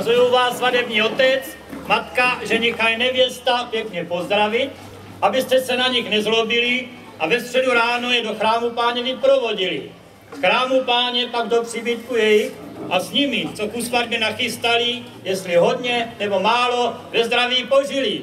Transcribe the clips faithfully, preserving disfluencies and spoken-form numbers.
Rozkazuju vás svatební otec, matka, ženicha i nevěsta pěkně pozdravit, abyste se na nich nezlobili a ve středu ráno je do chrámu Páně vyprovodili. Z chrámu Páně pak do příbytku jejich a s nimi, co ku svatbě nachystali, jestli hodně nebo málo, ve zdraví požili.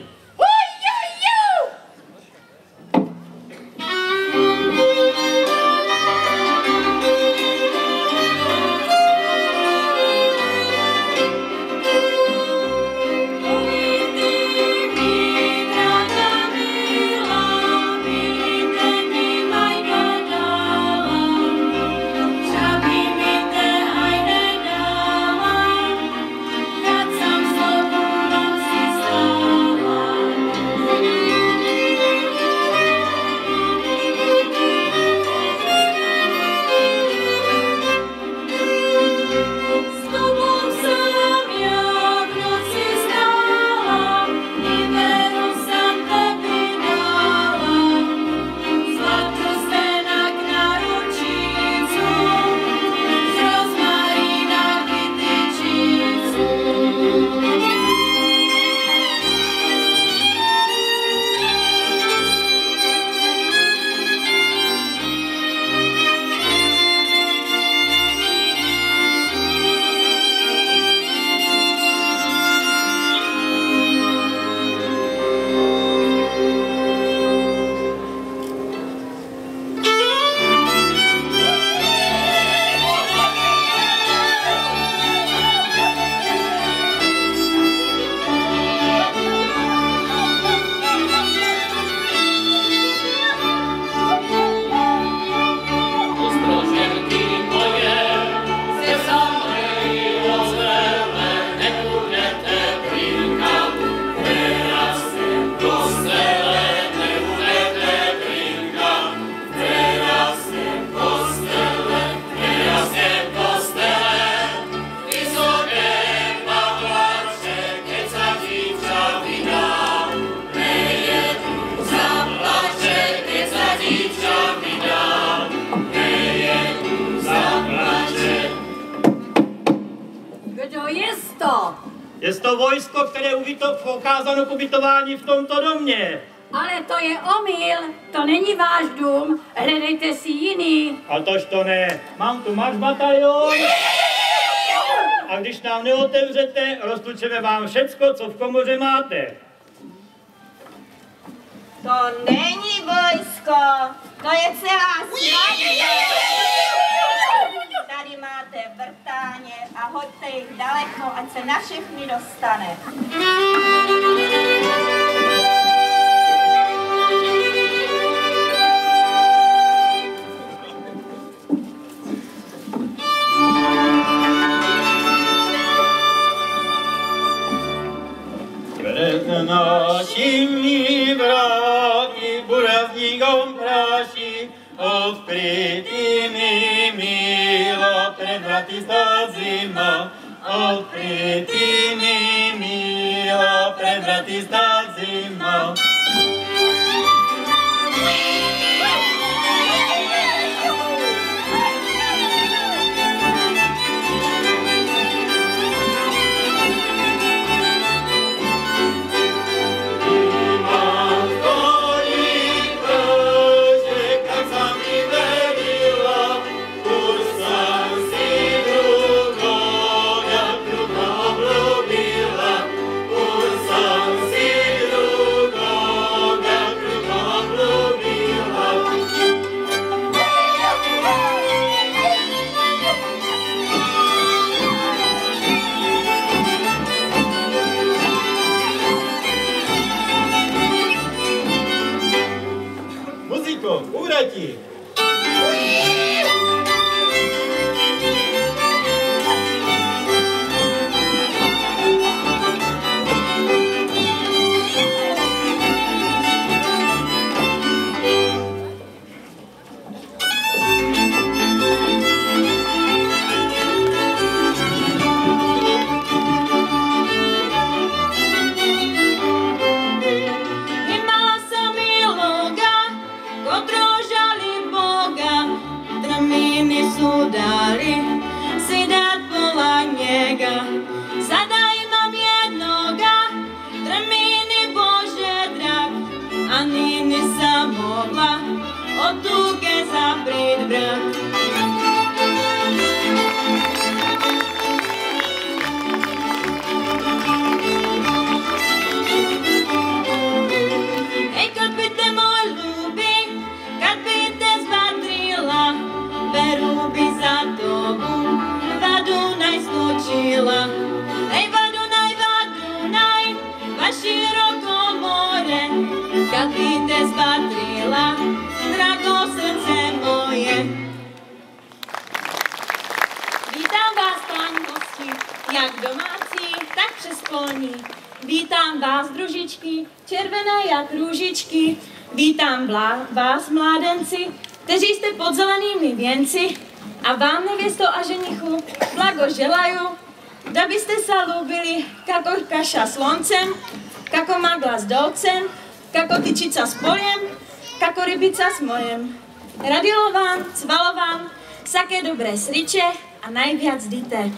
Je to vojsko, které je ukázáno k ubytování v tomto domě. Ale to je omyl, to není váš dům, hledejte si jiný. A tož to ne, mám tu marš batalion. A když nám neotevřete, roztlučeme vám všecko, co v komoře máte. To není vojsko, to je celá svatba. Tady máte vrtáně a hoďte jich daleko, ať se na všechny dostane. Před našimi vráty burazníkom práší, odkrytými milo před vraty stá zima. Odkrytými milo před vraty stá zima. Úrati! Dali si dát pola njega, zadaj sa mohla od túke zaprieť brat. Ej, kad by te môj ľúbi, kad by te zbatrila, veru by za tobu vadu najskočila. Ej, vadu naj, vadu naj, va široko more, kad by te zbatrila, drago srdce moje. Vítam vás, páni hosti, jak domácí, tak přes polní. Vítám vás, družičky, červené jak růžičky. Vítám vlá, vás, mládenci, kteří jste pod zelenými věnci. A vám, nevěsto a ženichu, blago želaju, da byste se lubili kako kaša sloncem, kako magla s dolcem, kako tyčica s polem, kako rybica s morem. Radilo vám, cvalo vám, saké dobré sriče a najviac dite.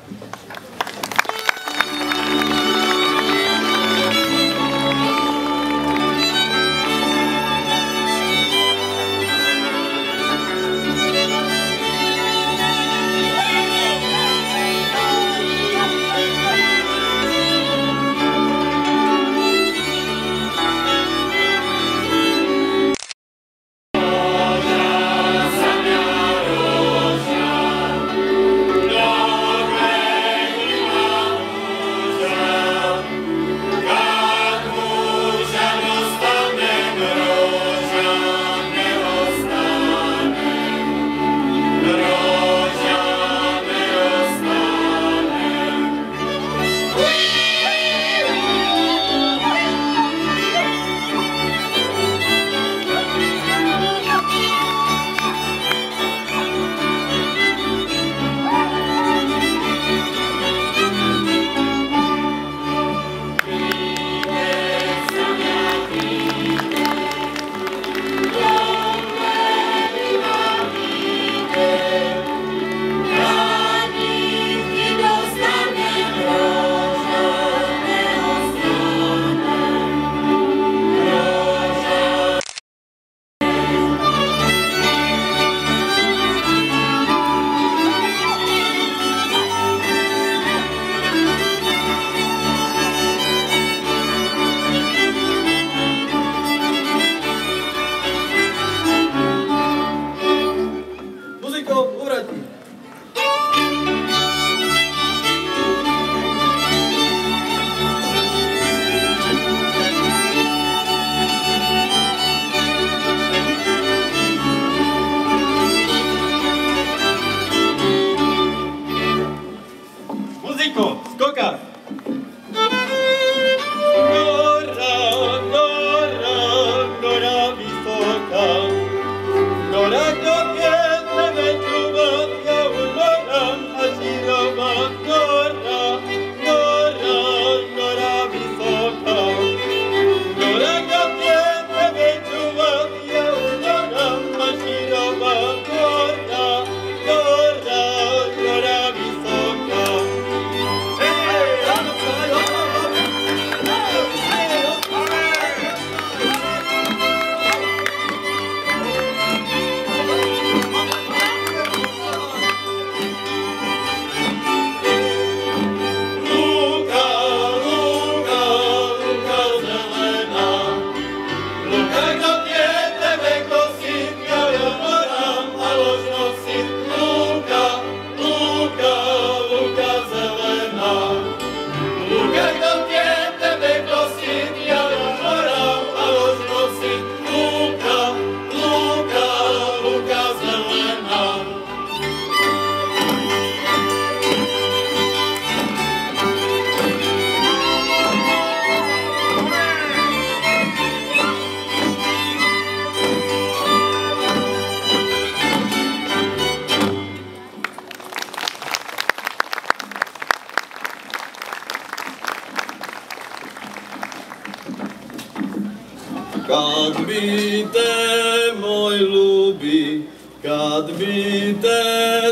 Kad bi te, moj ljubi, kad bi te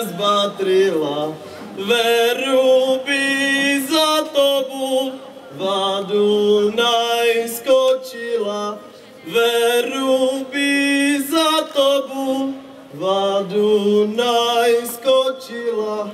zbatrila, veru bi za tobu vadu najskočila, veru Dunaj skočila.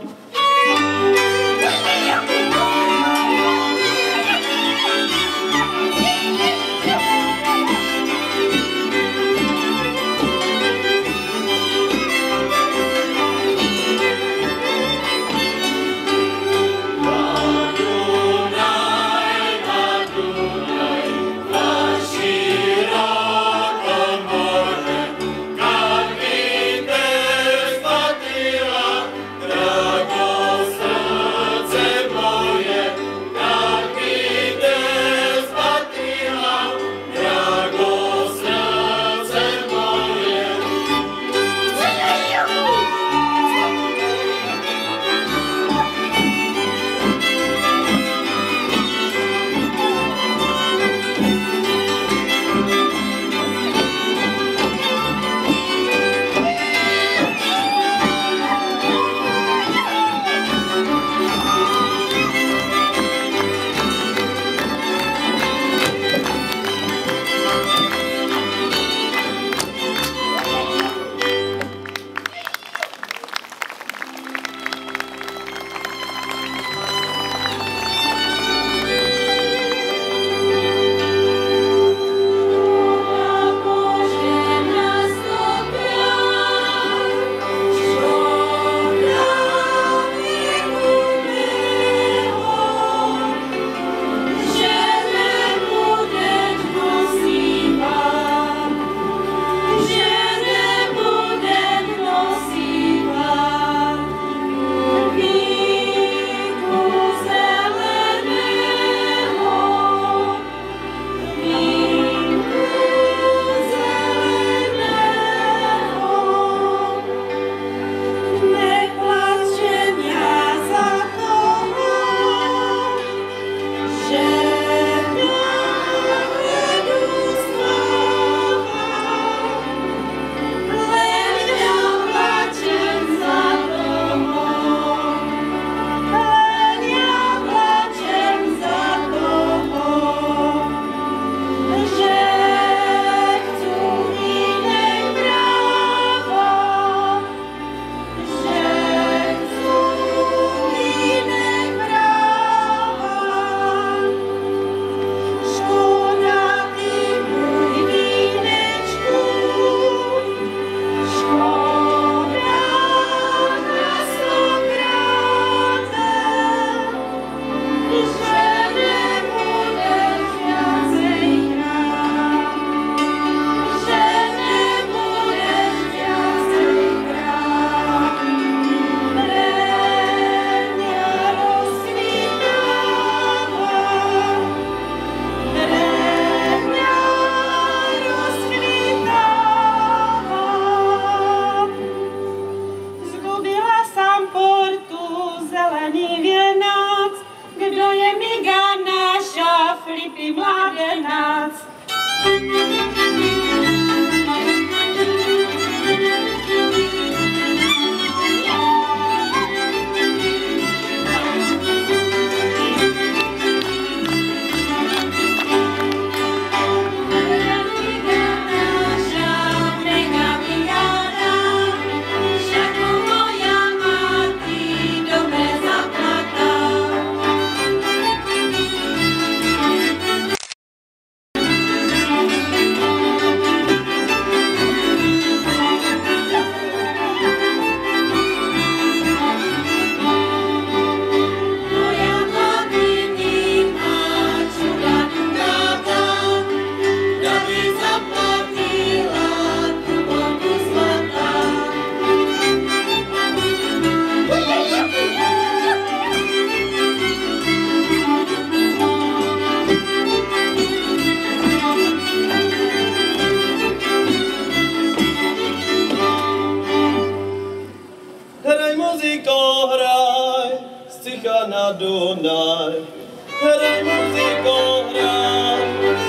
na Dunaj. Hraj muziko, hraj,